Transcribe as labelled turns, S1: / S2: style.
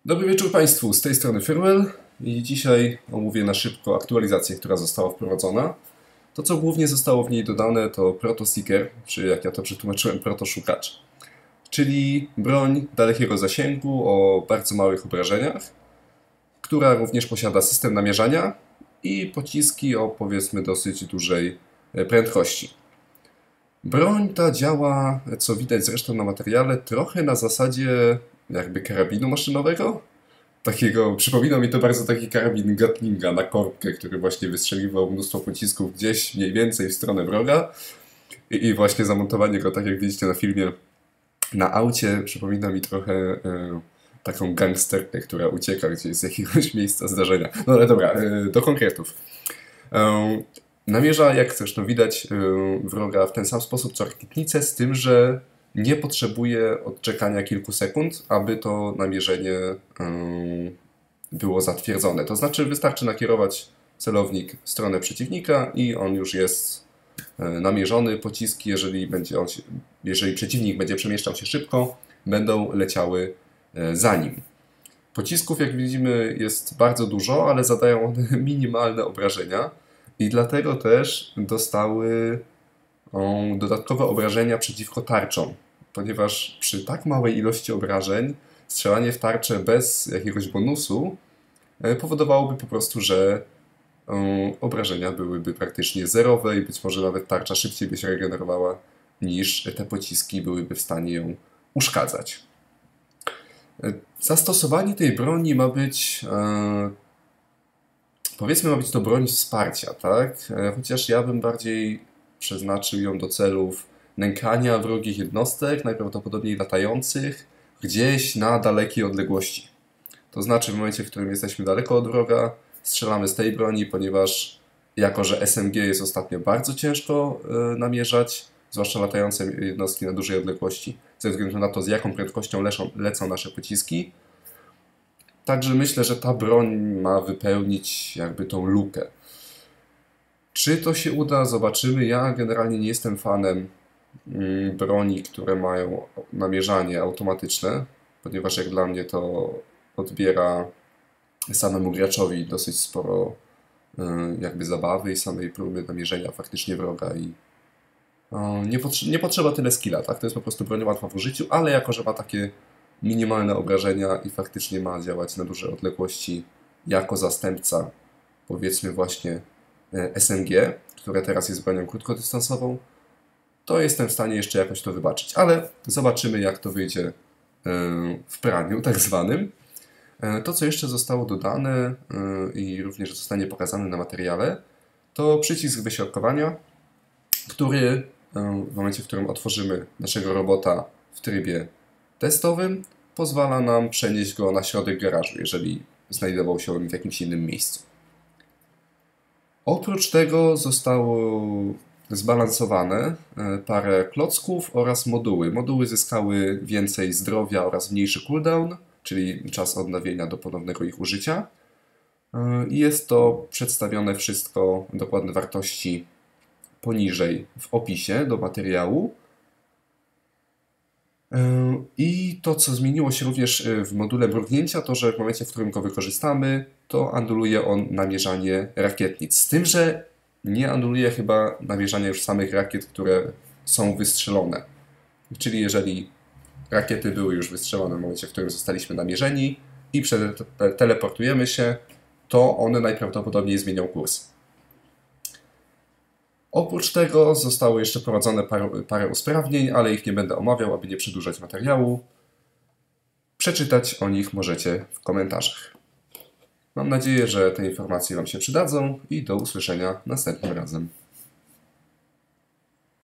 S1: Dobry wieczór Państwu, z tej strony Firwell i dzisiaj omówię na szybko aktualizację, która została wprowadzona. To, co głównie zostało w niej dodane, to Proto-Seeker, czy jak ja to przetłumaczyłem, Proto-Szukacz. Czyli broń dalekiego zasięgu o bardzo małych obrażeniach, która również posiada system namierzania i pociski o, powiedzmy, dosyć dużej prędkości. Broń ta działa, co widać zresztą na materiale, trochę na zasadzie jakby karabinu maszynowego. Takiego, przypomina mi to bardzo taki karabin Gatlinga na korbkę, który właśnie wystrzeliwał mnóstwo pocisków gdzieś mniej więcej w stronę wroga. I właśnie zamontowanie go, tak jak widzicie na filmie, na aucie przypomina mi trochę taką gangsterkę, która ucieka gdzieś z jakiegoś miejsca zdarzenia. No ale dobra, do konkretów. Namierza, jak zresztą widać, wroga w ten sam sposób co rakietnicę, z tym, że nie potrzebuje odczekania kilku sekund, aby to namierzenie było zatwierdzone. To znaczy wystarczy nakierować celownik w stronę przeciwnika i on już jest namierzony. Pociski, jeżeli przeciwnik będzie przemieszczał się szybko, będą leciały za nim. Pocisków, jak widzimy, jest bardzo dużo, ale zadają one minimalne obrażenia i dlatego też dostały dodatkowe obrażenia przeciwko tarczom, ponieważ przy tak małej ilości obrażeń strzelanie w tarczę bez jakiegoś bonusu powodowałoby po prostu, że obrażenia byłyby praktycznie zerowe i być może nawet tarcza szybciej by się regenerowała niż te pociski byłyby w stanie ją uszkadzać. Zastosowanie tej broni ma być, powiedzmy, ma być to broń wsparcia, tak? Chociaż ja bym bardziej przeznaczył ją do celów nękania wrogich jednostek, najprawdopodobniej latających, gdzieś na dalekiej odległości. To znaczy w momencie, w którym jesteśmy daleko od wroga, strzelamy z tej broni, ponieważ jako że SMG jest ostatnio bardzo ciężko namierzać, zwłaszcza latające jednostki na dużej odległości, ze względu na to, z jaką prędkością lecą nasze pociski. Także myślę, że ta broń ma wypełnić jakby tą lukę. Czy to się uda? Zobaczymy. Ja generalnie nie jestem fanem broni, które mają namierzanie automatyczne, ponieważ jak dla mnie to odbiera samemu graczowi dosyć sporo jakby zabawy i samej próby namierzenia faktycznie wroga i nie potrzeba tyle skilla, tak? To jest po prostu broń łatwa w użyciu, ale jako że ma takie minimalne obrażenia i faktycznie ma działać na duże odległości jako zastępca, powiedzmy właśnie SMG, które teraz jest bronią krótkodystansową, to jestem w stanie jeszcze jakoś to wybaczyć. Ale zobaczymy, jak to wyjdzie w praniu tak zwanym. To, co jeszcze zostało dodane i również zostanie pokazane na materiale, to przycisk wyśrodkowania, który w momencie, w którym otworzymy naszego robota w trybie testowym, pozwala nam przenieść go na środek garażu, jeżeli znajdował się on w jakimś innym miejscu. Oprócz tego zostało zbalansowane parę klocków oraz moduły. Moduły zyskały więcej zdrowia oraz mniejszy cooldown, czyli czas odnowienia do ponownego ich użycia. I jest to przedstawione wszystko, dokładne wartości poniżej w opisie do materiału. I to, co zmieniło się również w module mrugnięcia, to że w momencie, w którym go wykorzystamy, to anuluje on namierzanie rakietnic. Z tym, że nie anuluje chyba namierzania już samych rakiet, które są wystrzelone. Czyli rakiety były już wystrzelone w momencie, w którym zostaliśmy namierzeni i teleportujemy się, to one najprawdopodobniej zmienią kurs. Oprócz tego zostało jeszcze wprowadzone parę usprawnień, ale ich nie będę omawiał, aby nie przedłużać materiału. Przeczytać o nich możecie w komentarzach. Mam nadzieję, że te informacje Wam się przydadzą i do usłyszenia następnym razem.